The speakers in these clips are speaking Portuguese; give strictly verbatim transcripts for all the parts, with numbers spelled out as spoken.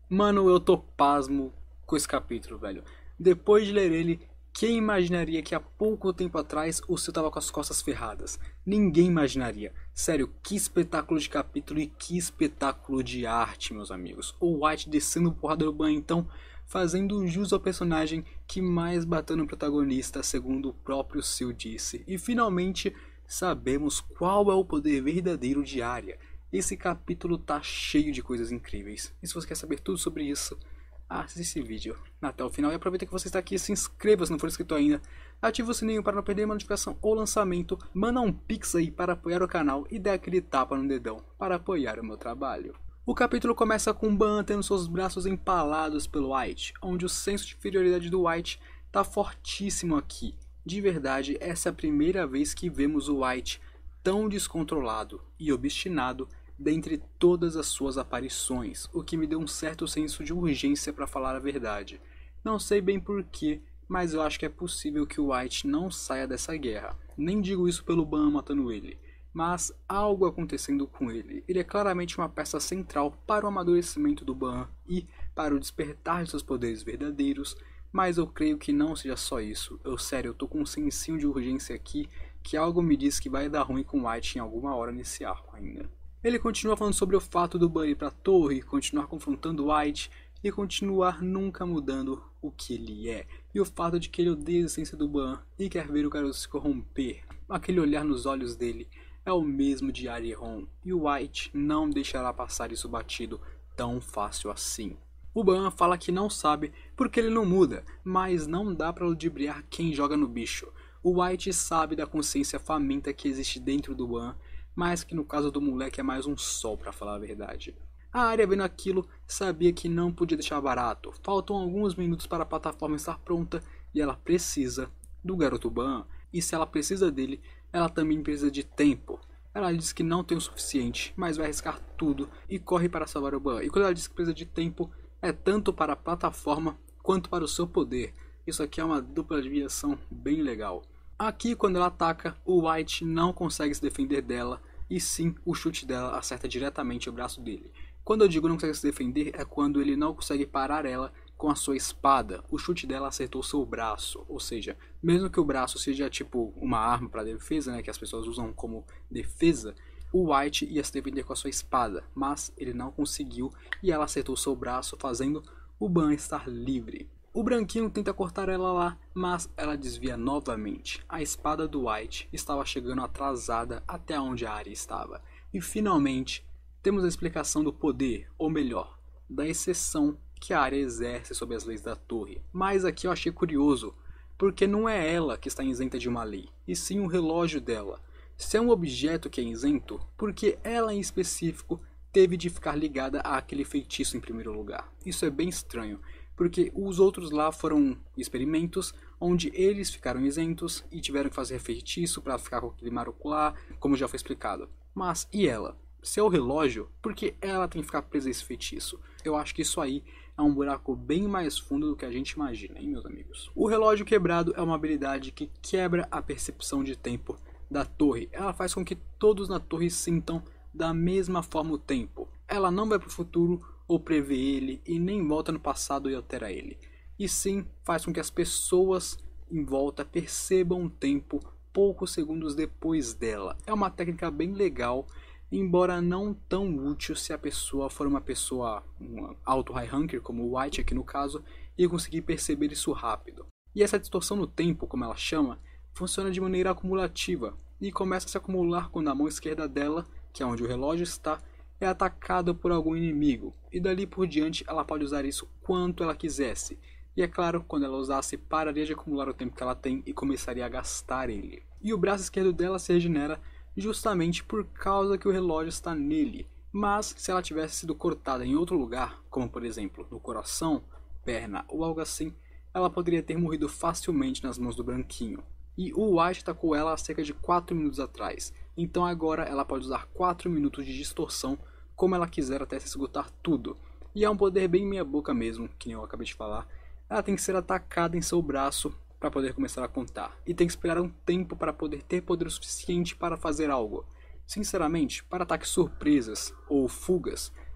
Mano, eu tô pasmo com esse capítulo, velho. Depois de ler ele, quem imaginaria que há pouco tempo atrás o seu tava com as costas ferradas? Ninguém imaginaria. Sério, que espetáculo de capítulo e que espetáculo de arte, meus amigos. O White descendo porrada no banho, então, fazendo jus ao personagem que mais bateu no protagonista, segundo o próprio Seal disse. E finalmente sabemos qual é o poder verdadeiro de Arya. Esse capítulo tá cheio de coisas incríveis. E se você quer saber tudo sobre isso, assista esse vídeo até o final. E aproveita que você está aqui, se inscreva se não for inscrito ainda. Ative o sininho para não perder uma notificação ou lançamento. Manda um pix aí para apoiar o canal e dê aquele tapa no dedão para apoiar o meu trabalho. O capítulo começa com Ban tendo seus braços empalados pelo White, onde o senso de inferioridade do White tá fortíssimo aqui. De verdade, essa é a primeira vez que vemos o White tão descontrolado e obstinado dentre todas as suas aparições, o que me deu um certo senso de urgência para falar a verdade. Não sei bem porquê, mas eu acho que é possível que o White não saia dessa guerra. Nem digo isso pelo Ban matando ele, mas algo acontecendo com ele. Ele é claramente uma peça central para o amadurecimento do Ban e para o despertar de seus poderes verdadeiros, mas eu creio que não seja só isso. Eu sério, eu tô com um sensinho de urgência aqui, que algo me diz que vai dar ruim com o White em alguma hora nesse arco ainda. Ele continua falando sobre o fato do Ban ir para a torre, continuar confrontando White e continuar nunca mudando o que ele é. E o fato de que ele odeia a essência do Ban e quer ver o garoto se corromper. Aquele olhar nos olhos dele é o mesmo de Arya-Ron, e o White não deixará passar isso batido tão fácil assim. O Ban fala que não sabe porque ele não muda, mas não dá para ludibriar quem joga no bicho. O White sabe da consciência faminta que existe dentro do Ban, mas que no caso do moleque é mais um sol, pra falar a verdade. A Arya, vendo aquilo, sabia que não podia deixar barato. Faltam alguns minutos para a plataforma estar pronta e ela precisa do garoto Ban. E se ela precisa dele, ela também precisa de tempo. Ela diz que não tem o suficiente, mas vai arriscar tudo e corre para salvar o Ban. E quando ela diz que precisa de tempo, é tanto para a plataforma quanto para o seu poder. Isso aqui é uma dupla adivinhação bem legal. Aqui, quando ela ataca, o White não consegue se defender dela, e sim, o chute dela acerta diretamente o braço dele. Quando eu digo não consegue se defender, é quando ele não consegue parar ela com a sua espada. O chute dela acertou seu braço, ou seja, mesmo que o braço seja tipo uma arma para defesa, né, que as pessoas usam como defesa, o White ia se defender com a sua espada, mas ele não conseguiu e ela acertou seu braço, fazendo o Ban estar livre. O branquinho tenta cortar ela lá, mas ela desvia novamente. A espada do White estava chegando atrasada até onde a Arya estava. E finalmente, temos a explicação do poder, ou melhor, da exceção que a Arya exerce sobre as leis da torre. Mas aqui eu achei curioso, porque não é ela que está isenta de uma lei, e sim o relógio dela. Se é um objeto que é isento, porque ela em específico teve de ficar ligada àquele feitiço em primeiro lugar. Isso é bem estranho, porque os outros lá foram experimentos onde eles ficaram isentos e tiveram que fazer feitiço para ficar com aquele maroco lá, como já foi explicado. Mas e ela? Se é o relógio, por que ela tem que ficar presa a esse feitiço? Eu acho que isso aí é um buraco bem mais fundo do que a gente imagina, hein, meus amigos? O relógio quebrado é uma habilidade que quebra a percepção de tempo da torre. Ela faz com que todos na torre sintam da mesma forma o tempo. Ela não vai para o futuro ou prevê ele e nem volta no passado e altera ele. E sim faz com que as pessoas em volta percebam o tempo poucos segundos depois dela. É uma técnica bem legal, embora não tão útil se a pessoa for uma pessoa um alto high ranker, como o White aqui no caso, e conseguir perceber isso rápido. E essa distorção no tempo, como ela chama, funciona de maneira acumulativa e começa a se acumular quando a mão esquerda dela, que é onde o relógio está, é atacada por algum inimigo, e dali por diante ela pode usar isso quanto ela quisesse. E é claro, quando ela usasse, pararia de acumular o tempo que ela tem e começaria a gastar ele. E o braço esquerdo dela se regenera justamente por causa que o relógio está nele. Mas se ela tivesse sido cortada em outro lugar, como por exemplo no coração, perna ou algo assim, ela poderia ter morrido facilmente nas mãos do branquinho. E o White atacou ela há cerca de quatro minutos atrás. Então agora ela pode usar quatro minutos de distorção como ela quiser até se esgotar tudo. E é um poder bem meia boca mesmo, que nem eu acabei de falar. Ela tem que ser atacada em seu braço para poder começar a contar. E tem que esperar um tempo para poder ter poder suficiente para fazer algo. Sinceramente, para ataques surpresas ou fugas,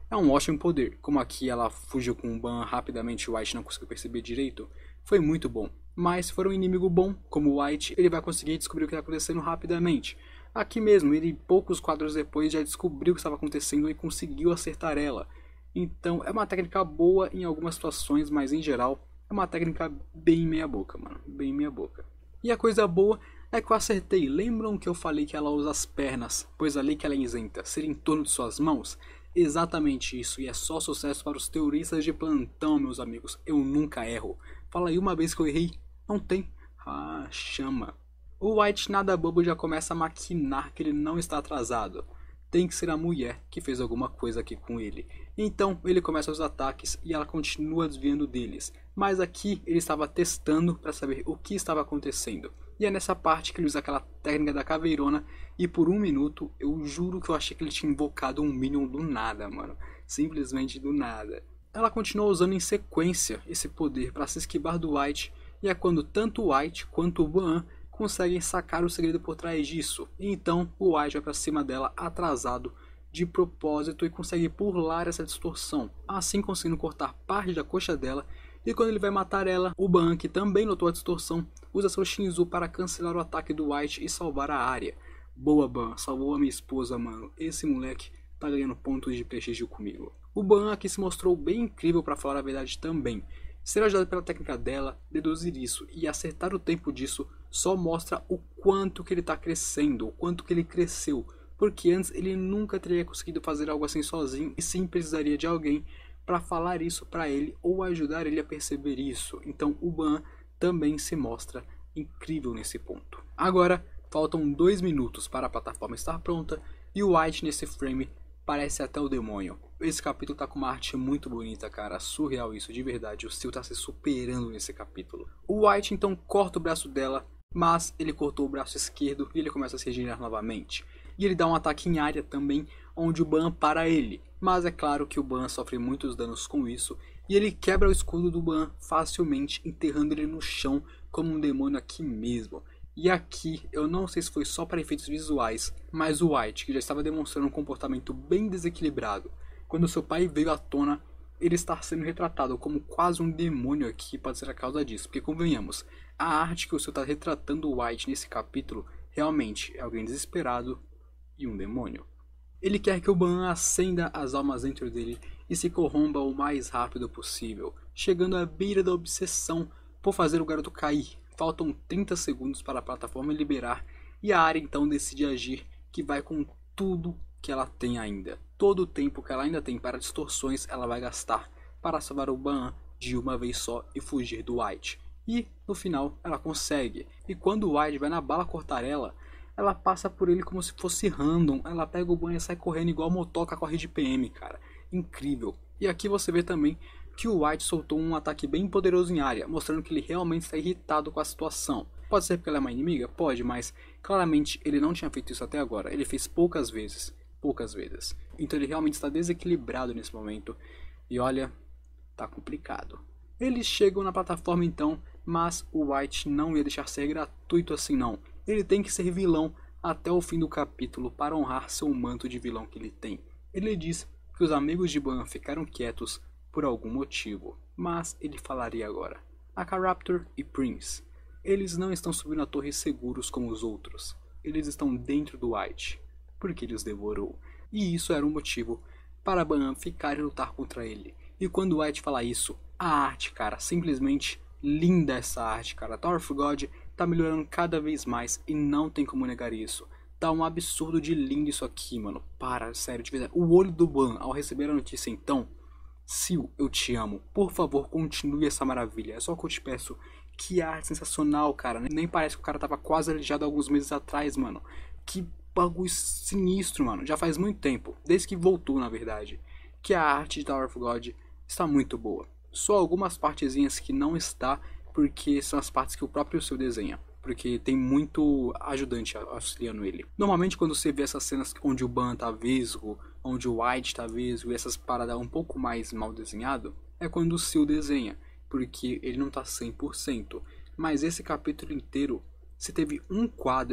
É um ótimo poder, como aqui ela fugiu com o Ban rapidamente e o White não conseguiu perceber direito, foi muito bom. Mas se for um inimigo bom, como o White, ele vai conseguir descobrir o que está acontecendo rapidamente. Aqui mesmo, ele poucos quadros depois já descobriu o que estava acontecendo e conseguiu acertar ela. Então é uma técnica boa em algumas situações, mas em geral é uma técnica bem meia boca, mano, bem meia boca. E a coisa boa é que eu acertei. Lembram que eu falei que ela usa as pernas, pois a lei que ela isenta seria em torno de suas mãos? Exatamente isso, e é só sucesso para os teoristas de plantão, meus amigos. Eu nunca erro. Fala aí uma vez que eu errei. Não tem. Ah, chama. O White nada bobo já começa a maquinar que ele não está atrasado. Tem que ser a mulher que fez alguma coisa aqui com ele. Então ele começa os ataques e ela continua desviando deles. Mas aqui ele estava testando para saber o que estava acontecendo. E é nessa parte que ele usa aquela técnica da caveirona. E por um minuto eu juro que eu achei que ele tinha invocado um Minion do nada, mano. Simplesmente do nada. Ela continua usando em sequência esse poder para se esquivar do White. E é quando tanto o White quanto o Ban conseguem sacar o segredo por trás disso. E então o White vai para cima dela atrasado de propósito e consegue burlar essa distorção, assim conseguindo cortar parte da coxa dela. E quando ele vai matar ela, o Ban, que também notou a distorção, usa seu Shinzu para cancelar o ataque do White e salvar a área. Boa, Ban, salvou a minha esposa, mano. Esse moleque tá ganhando pontos de prestígio comigo. O Ban aqui se mostrou bem incrível para falar a verdade também. Ser ajudado pela técnica dela, deduzir isso e acertar o tempo disso só mostra o quanto que ele está crescendo, o quanto que ele cresceu. Porque antes ele nunca teria conseguido fazer algo assim sozinho e sim precisaria de alguém para falar isso para ele ou ajudar ele a perceber isso. Então o Ban também se mostra incrível nesse ponto. Agora faltam dois minutos para a plataforma estar pronta e o White nesse frame parece até o demônio. Esse capítulo tá com uma arte muito bonita, cara. Surreal isso, de verdade. O Steel tá se superando nesse capítulo. O White então corta o braço dela, mas ele cortou o braço esquerdo e ele começa a se regenerar novamente. E ele dá um ataque em área também, onde o Ban para ele. Mas é claro que o Ban sofre muitos danos com isso. E ele quebra o escudo do Ban facilmente, enterrando ele no chão como um demônio aqui mesmo. E aqui, eu não sei se foi só para efeitos visuais, mas o White, que já estava demonstrando um comportamento bem desequilibrado, quando seu pai veio à tona, ele está sendo retratado como quase um demônio aqui, pode ser a causa disso. Porque convenhamos, a arte que o senhor está retratando o White nesse capítulo, realmente é alguém desesperado e um demônio. Ele quer que o Ban acenda as almas dentro dele e se corrompa o mais rápido possível, chegando à beira da obsessão por fazer o garoto cair. Faltam trinta segundos para a plataforma liberar e a área então decide agir, que vai com tudo que ela tem ainda. Todo o tempo que ela ainda tem para distorções ela vai gastar para salvar o Ban de uma vez só e fugir do White. E no final ela consegue. E quando o White vai na bala cortar ela, ela passa por ele como se fosse random. Ela pega o Ban e sai correndo igual a motoca corre de P M, cara. Incrível. E aqui você vê também que o White soltou um ataque bem poderoso em área, mostrando que ele realmente está irritado com a situação. Pode ser porque ela é uma inimiga? Pode, mas claramente ele não tinha feito isso até agora. Ele fez poucas vezes, poucas vezes. Então ele realmente está desequilibrado nesse momento. E olha, tá complicado. Eles chegam na plataforma então, mas o White não ia deixar ser gratuito assim não. Ele tem que ser vilão até o fim do capítulo para honrar seu manto de vilão que ele tem. Ele diz que os amigos de Ban ficaram quietos por algum motivo, mas ele falaria agora. Akaraptor e Prince. Eles não estão subindo a torre seguros como os outros. Eles estão dentro do White, porque ele os devorou. E isso era um motivo para Ban ficar e lutar contra ele. E quando o White fala isso, a arte, cara, simplesmente linda essa arte, cara. Tower of God tá melhorando cada vez mais e não tem como negar isso. Tá um absurdo de lindo isso aqui, mano. Para, sério, de verdade. O olho do Ban ao receber a notícia então... Sil, eu te amo. Por favor, continue essa maravilha. É só o que eu te peço. Que arte sensacional, cara. Nem parece que o cara tava quase aleijado alguns meses atrás, mano. Que bagulho sinistro, mano. Já faz muito tempo. Desde que voltou, na verdade. Que a arte de Tower of God está muito boa. Só algumas partezinhas que não está, porque são as partes que o próprio Sil desenha. Porque tem muito ajudante auxiliando ele. Normalmente quando você vê essas cenas onde o Ban tá vesgo, onde o White tá vesgo, e essas paradas um pouco mais mal desenhado, é quando o Sil desenha, porque ele não tá cem por cento. Mas esse capítulo inteiro, você teve um quadro com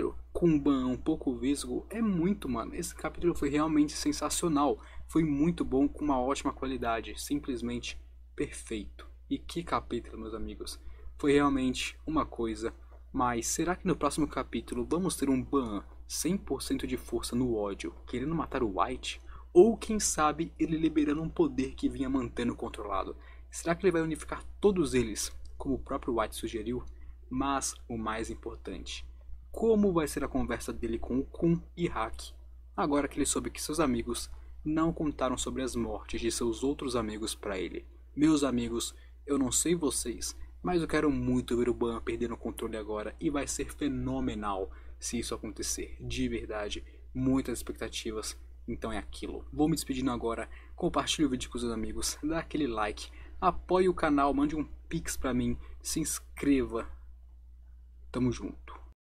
com um ban um pouco vesgo, é muito, mano. Esse capítulo foi realmente sensacional. Foi muito bom, com uma ótima qualidade. Simplesmente perfeito. E que capítulo, meus amigos. Foi realmente uma coisa. Mas será que no próximo capítulo vamos ter um ban cem por cento de força no ódio, querendo matar o White? Ou quem sabe ele liberando um poder que vinha mantendo controlado? Será que ele vai unificar todos eles, como o próprio White sugeriu? Mas o mais importante, como vai ser a conversa dele com o Kun e Haki, agora que ele soube que seus amigos não contaram sobre as mortes de seus outros amigos para ele. Meus amigos, eu não sei vocês, mas eu quero muito ver o Ban perdendo o controle agora e vai ser fenomenal se isso acontecer, de verdade, muitas expectativas, então é aquilo. Vou me despedindo agora, compartilhe o vídeo com os seus amigos, dá aquele like, apoie o canal, mande um pix pra mim, se inscreva, tamo junto.